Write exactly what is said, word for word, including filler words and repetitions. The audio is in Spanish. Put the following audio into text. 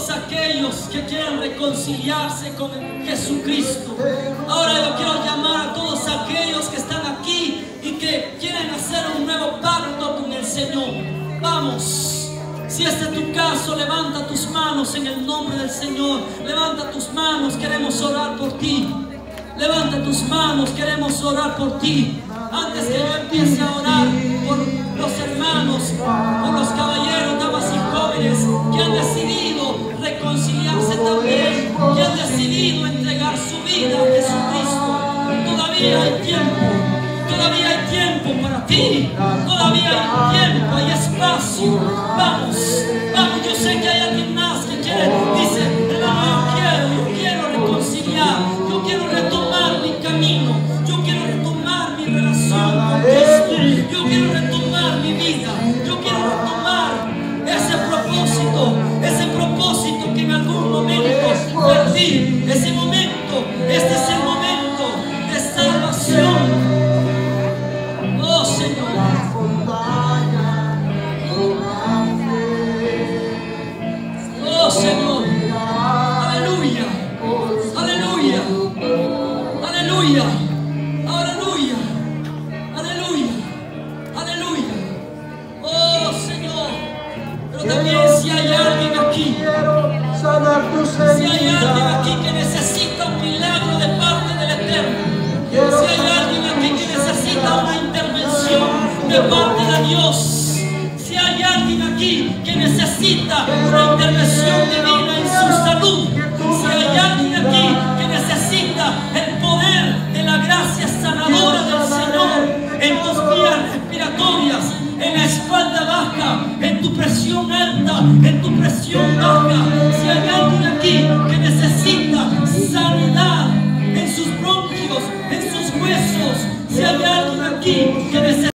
todos aquellos que quieran reconciliarse con Jesucristo. Ahora yo quiero llamar a todos aquellos que están aquí y que quieren hacer un nuevo pacto con el Señor. Vamos, si este es tu caso, levanta tus manos en el nombre del Señor. Levanta tus manos, queremos orar por ti. Levanta tus manos, queremos orar por ti. Antes que yo empiece a orar por los hermanos, por los caballeros, damas y jóvenes que han decidido reconciliarse también, que han decidido entregar su vida a Jesucristo, todavía hay tiempo, todavía hay tiempo para ti, todavía hay tiempo, hay espacio. Vamos, vamos, yo sé que hay alguien más que quiere, dice, hermano, yo quiero, yo quiero reconciliar, yo quiero retomar mi camino, yo quiero retomar mi relación con Cristo, yo quiero retomar mi vida, yo quiero retomar ese propósito, ese propósito que en algún momento perdí, ese momento, este es el momento de salvación. Oh Señor, oh Señor, aleluya, aleluya, aleluya, aleluya, aleluya, aleluya. Oh Señor, pero también si hay alguien aquí, si hay alguien aquí que necesita un milagro de parte del Eterno, si hay alguien aquí que necesita una intervención de parte de Dios, si hay alguien aquí que necesita una intervención divina en su salud, si hay alguien aquí que necesita el poder de la gracia sanadora del Señor en tus vías respiratorias, en la espalda baja, en tu presión alta, en tu presión baja, si hay alguien aquí que necesita sanidad en sus bronquios, en sus huesos, si hay alguien aquí que necesita